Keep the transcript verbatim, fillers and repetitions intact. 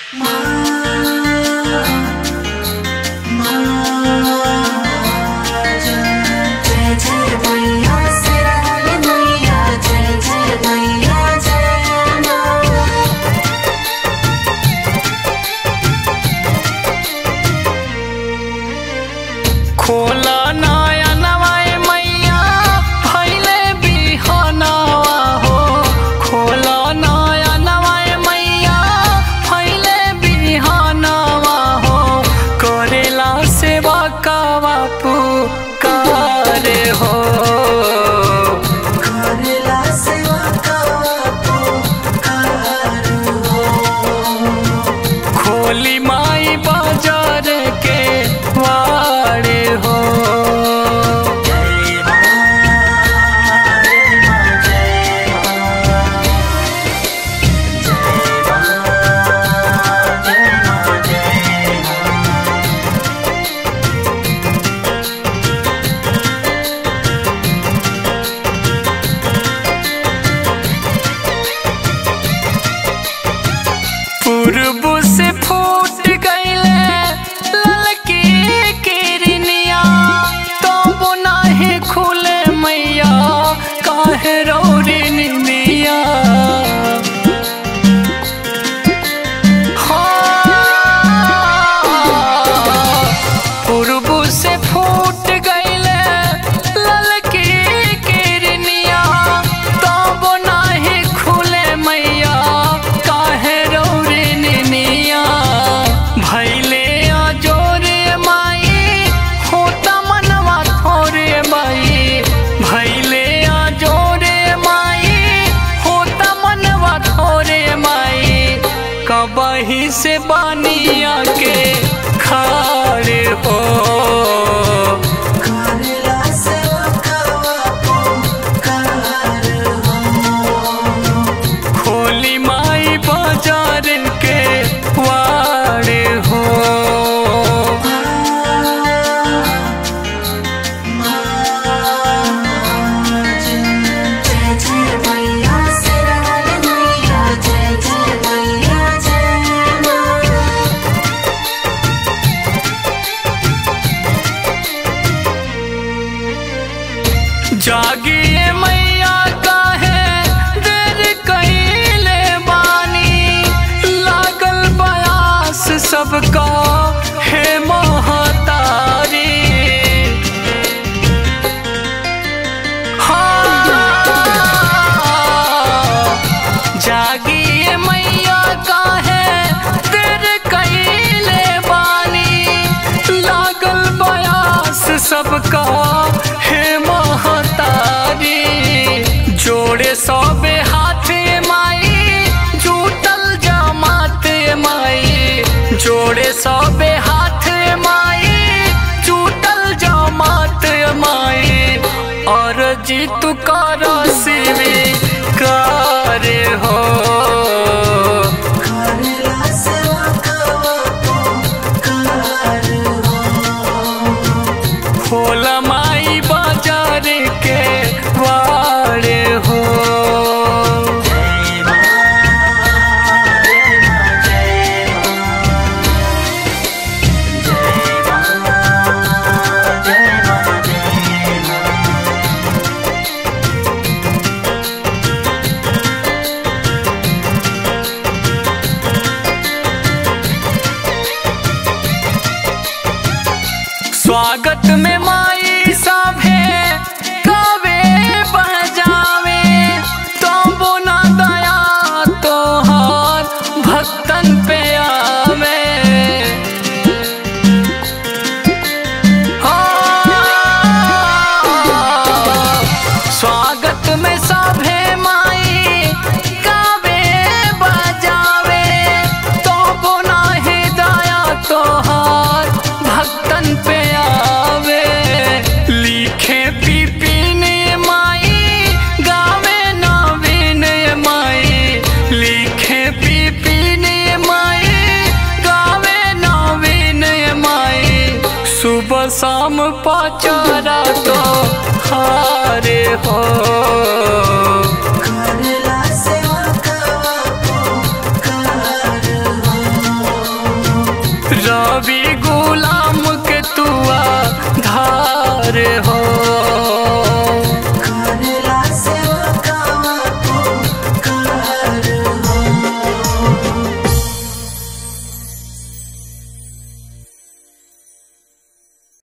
खोला नया नवाए मैया भैले बिहनवा हो। खोला नया नवाए मैया भैले बिहनवा हो। करेला सेवा कावा पुकारे हो। करेला सेवा कावा पुकारे हो। खोली माई बाजार के वाड़े हो। पूर्व से फूट गईले ललकी किरनिया तो बुनाहे खुले मैया काहे रौरी निमिया। पूर्व से फूट गईले ललकी किरनिया तो बुनाहे खुले मैया काहे रौरी निमिया। भैले अजोरे माई होता मनवा थोरे माई। भैले अजोरे माई होता मनवा थोरे माई। कबही से बानिया के खारे हो। करेला सेवा कावा पुकारे हो। खोली माई बाजार के वाड़े हो। जय जय मैया सिराले मैया जय जय मैया जय माँ। जागिए मैया काहे देर कइले बानी। लागल बयास सबका हे महतारी। हाँ जागिए मैया काहे देर कइले बानी। लागल बयास सबका हे महतारी। जोड़े सबे हाथे माई जुटल जमाते माई। जोड़े सबे हाथे माई जुटल जमाते माई। और जीतु कर स्वीकारे हो। करेला सेवा कावा पुकारे हो। खोला माई बाजार के वाड़े हो। स्वागत में माई सभे गावे बजावे। तो बुना दया तोहार भक्तन पे आवे। स्वागत में सभे माई गावे बजावे। तो बुना ही दया तोहार भक्तन पे आवे। लिखे पिपिन माई गावे नवीन माई। लिखे पिपिन माई गावे नवीन माई। सुबह शाम पचारा तो हारे हो।